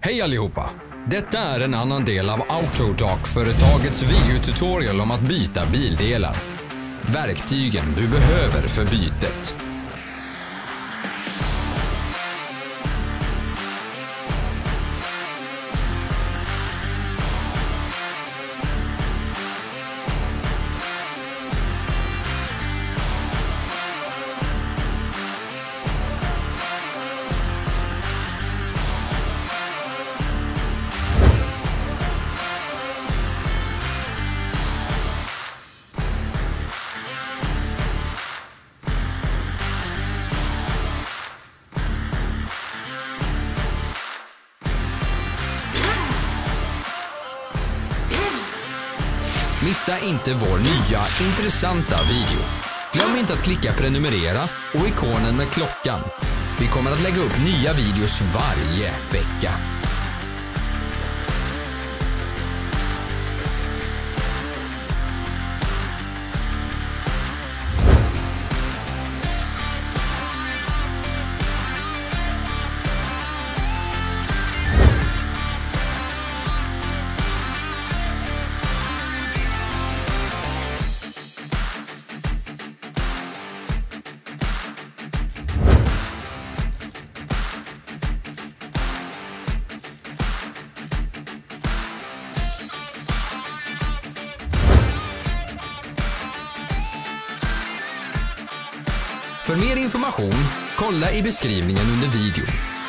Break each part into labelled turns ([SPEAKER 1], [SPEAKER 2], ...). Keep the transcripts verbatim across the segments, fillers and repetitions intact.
[SPEAKER 1] Hej allihopa! Detta är en annan del av Autodoc-företagets videotutorial om att byta bildelar. Verktygen du behöver för bytet. Missa inte vår nya, intressanta video. Glöm inte att klicka prenumerera och ikonen med klockan. Vi kommer att lägga upp nya videos varje vecka. För mer information, kolla i beskrivningen under videon.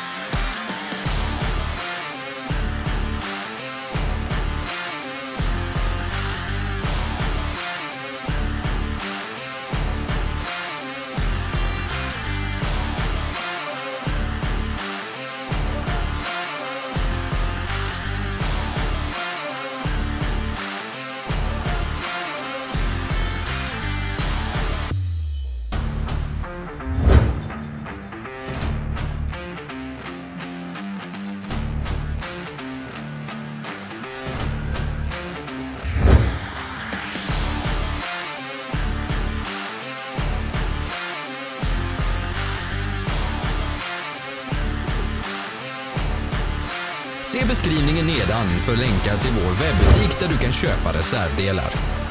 [SPEAKER 1] Se beskrivningen nedan för länkar till vår webbutik där du kan köpa reservdelar.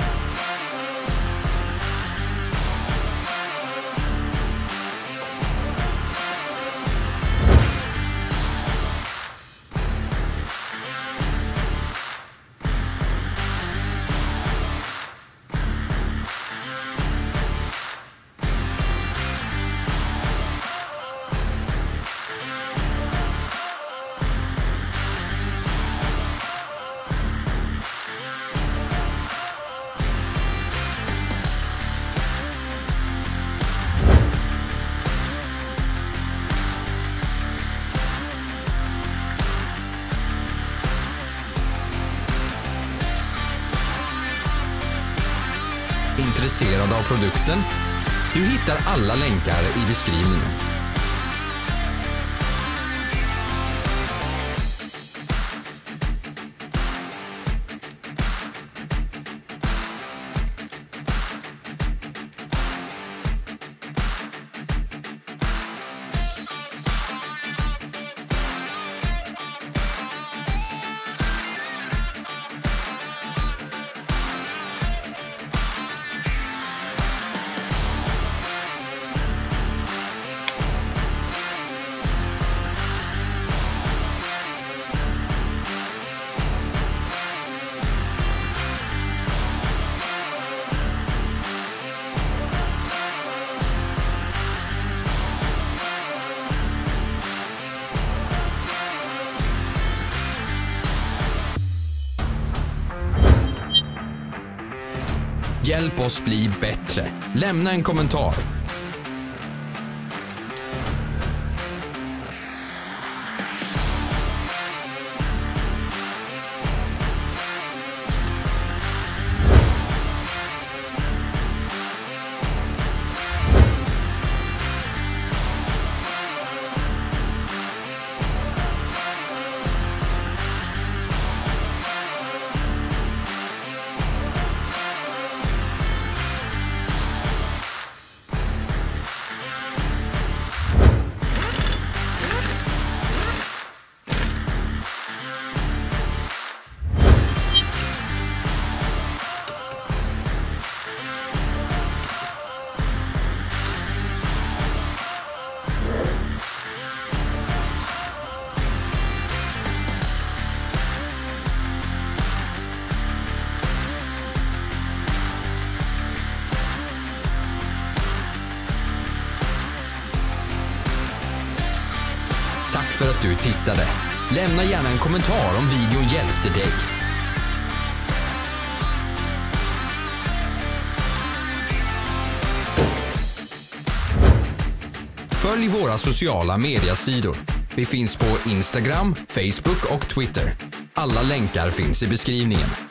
[SPEAKER 1] Intresserad av produkten? Du hittar alla länkar i beskrivningen. Hjälp oss bli bättre. Lämna en kommentar. för att du tittade. Lämna gärna en kommentar om videon hjälpte dig. Följ våra sociala mediasidor. Vi finns på Instagram, Facebook och Twitter. Alla länkar finns i beskrivningen.